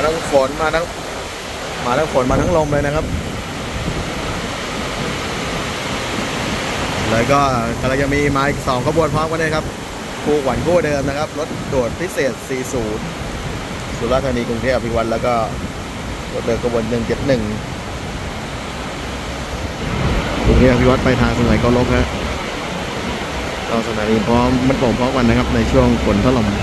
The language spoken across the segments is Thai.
ทั้งฝนมาทั้งฝนมาทั้งลมเลยนะครับแล้วก็กำลังจะมีมาอีก2ขบวนพร้อมกันเลยครับคู่ขวัญคู่เดิมนะครับรถโดดพิเศษ40สุราษฎร์ธานีกรุงเทพอภิวัตรแล้วก็รถเดินขบวน171กรุงเทพอภิวัตรไปทางสุไหงโกลกฮะเราสถานีพร้อมมันโป่งพร้อมกันนะครับในช่วงฝนถล่ม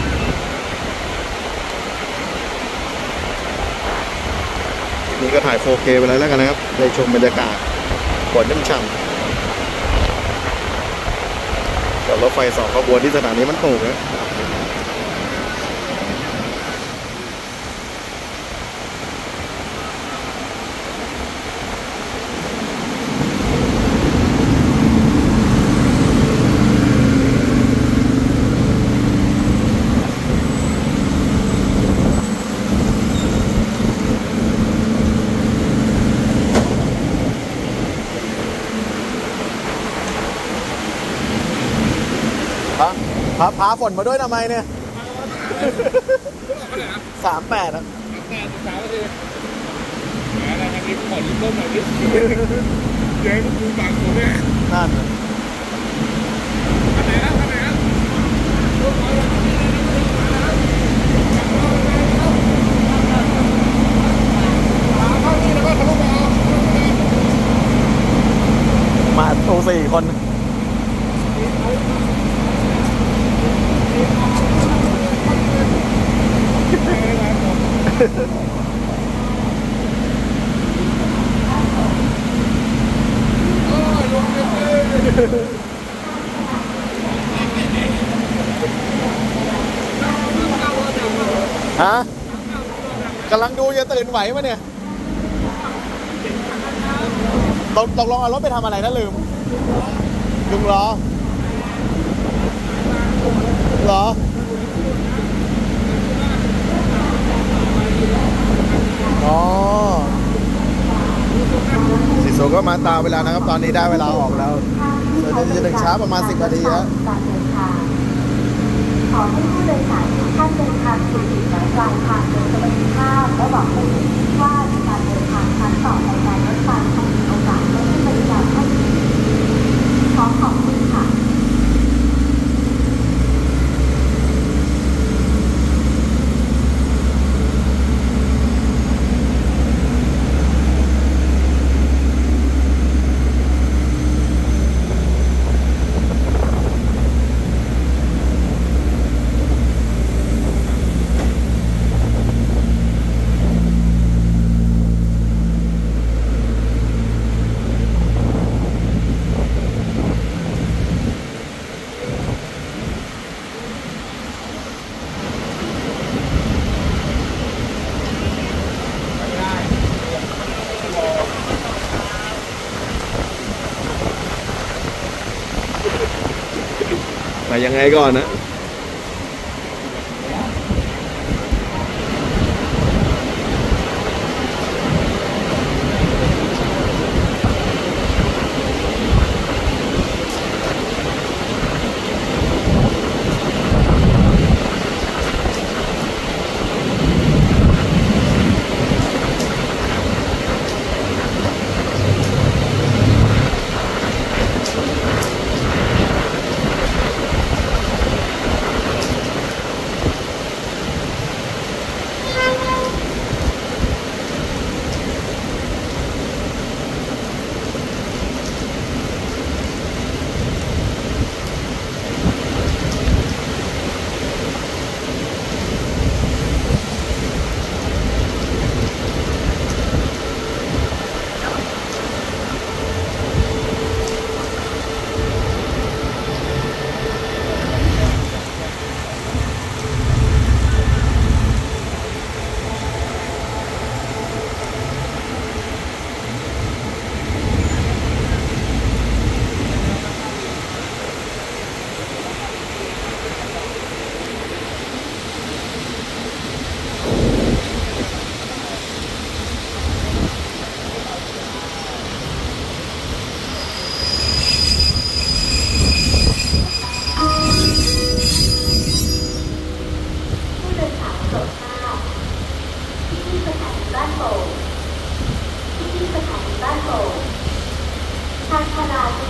นี่ก็ถ่าย 4K ไปแล้วกันนะครับได้ชมบรรยากาศฝนช่ำๆกับรถไฟ2ขบวนที่สถานีมันโป่งนะพาฝนมาด้วยทำไมเนี่ย38ครับอะไรนะนี่ขอริบบิ้ลหน่อยดิเดี๋ยวกูบางคนเนี่ยนั่นอันไหนนะมาโอ้4 คนฮะกำลังดูจะตื่นไหวมั้ยเนี่ยตกลงเอารถไปทำอะไรนะลืมล้อเหรออ๋อสิโซก็มาตามเวลานะครับตอนนี้ได้เวลาออกแล้วจะถึงช้าประมาณ10 นาทีครับขอให้ผู้โดยสารทุกท่านเดินทางสู่จุดหมายปลายทางโดยสวัสดิภาพและบอกให้ว่าการเดินทางครั้งต่อไปในรถไฟคงมีโอกาสได้บริการให้ขอบคุณค่ะไปยังไงก่อนนะ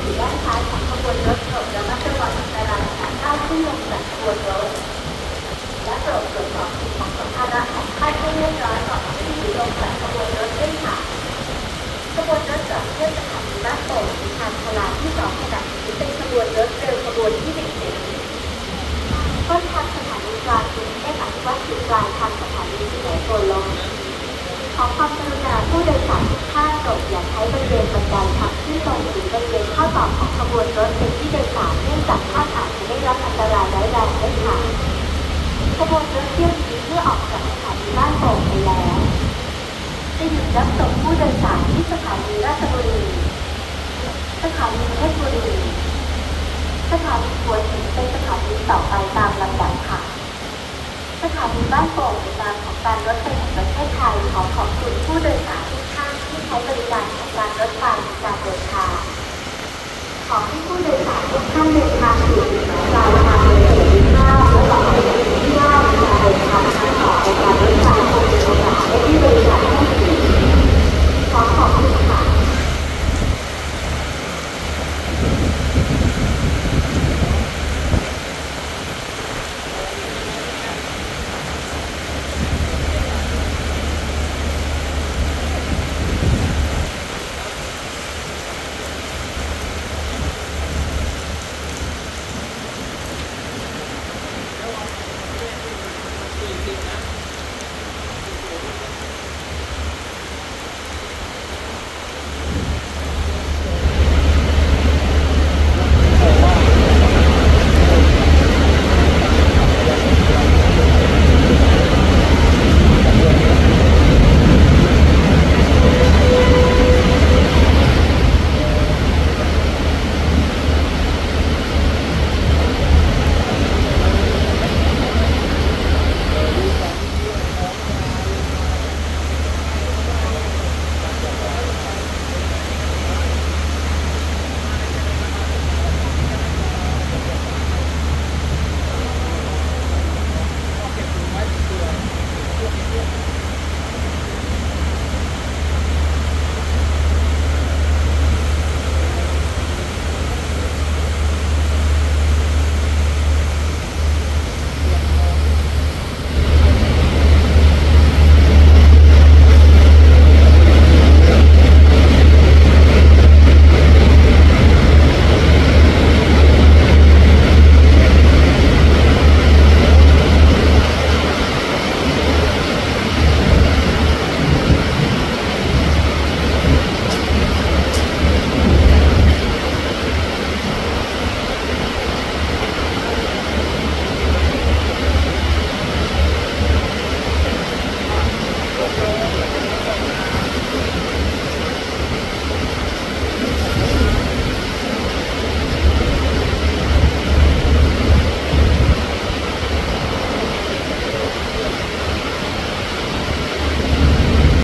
อยู่ด้านซ้ายของขบวนรถโปรดระมัดระวังอันตรายการก้าวขึ้นลงจากขบวนรถและโปรดตรวจสอบสิ่งของสัมภาระของท่านให้เรียบร้อยก่อนที่จะลงจากขบวนรถด้วยค่ะขบวนรถจอดเทียบสถานีบ้านโป่งมีทางพลาที่2ขณะนี้เป็นขบวนรถเร็วขบวนที่11ต้นทางสถานีกลางกรุงเทพอภิวัตรอยู่ปลายทางสถานีสุไหงโกลกขอความกรุณาผู้โดยสารทุกท่านโปรดอย่าใช้บริเวณบันไดทางขึ้นลงหรือบริเวณข้อต่อของขบวนรถเป็นที่โดยสารเนื่องจากท่านอาจจะได้รับอันตรายร้ายแรงได้ค่ะขบวนรถเที่ยวนี้เมื่อออกจากสถานีบ้านโป่งไปแล้วจะหยุดรับส่งผู้โดยสารที่สถานีราชบุรีสถานีเพชรบุรีสถานีหัวหินเป็นสถานีต่อไปตามลำดับค่ะสถานีบ้านโป่งในนามของการรถไฟแห่งประเทศไทยขอขอบคุณผู้โดยสารทุกท่านที่ใช้บริการของการรถไฟในการเดินทางขอให้ผู้โดยสารทุกท่านเดินทางสู่จุดหมายปลายทาง